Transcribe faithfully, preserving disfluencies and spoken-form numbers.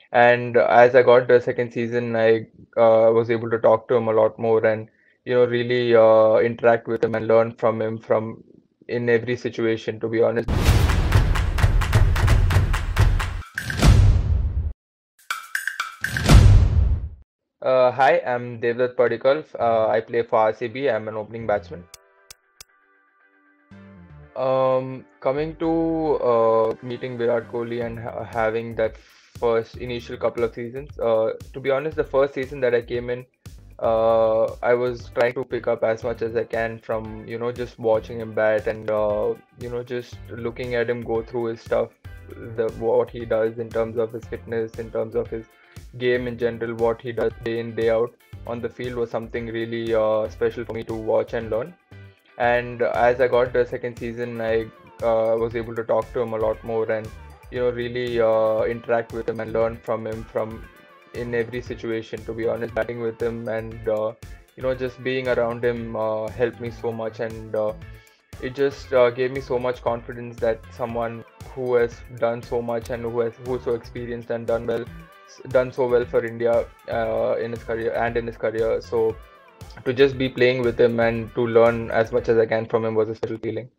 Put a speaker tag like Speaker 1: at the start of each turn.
Speaker 1: And as I got the second season, I uh, was able to talk to him a lot more and you know really uh, interact with him and learn from him from in every situation, to be honest. Uh, hi, I'm Devdutt Padikkal. Uh, I play for R C B. I'm an opening batsman. Um, coming to uh, meeting Virat Kohli and ha having that first initial couple of seasons, uh, to be honest, the first season that I came in, uh, I was trying to pick up as much as I can from, you know, just watching him bat and, uh, you know, just looking at him go through his stuff, the what he does in terms of his fitness, in terms of his game in general, what he does day in, day out on the field was something really uh, special for me to watch and learn. And as I got the second season, I uh, was able to talk to him a lot more and you know really uh, interact with him and learn from him from in every situation. To be honest, batting with him and uh, you know just being around him uh, helped me so much, and uh, it just uh, gave me so much confidence that someone who has done so much and who has who's so experienced and done well done so well for India uh, in his career and in his career. So to just be playing with him and to learn as much as I can from him was a special feeling.